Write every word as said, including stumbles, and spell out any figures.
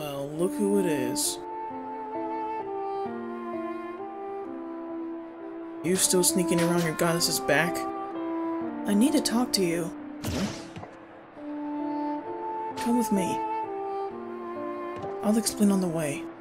Well, look who it is. You still sneaking around your goddess's back? I need to talk to you. Huh? Come with me. I'll explain on the way.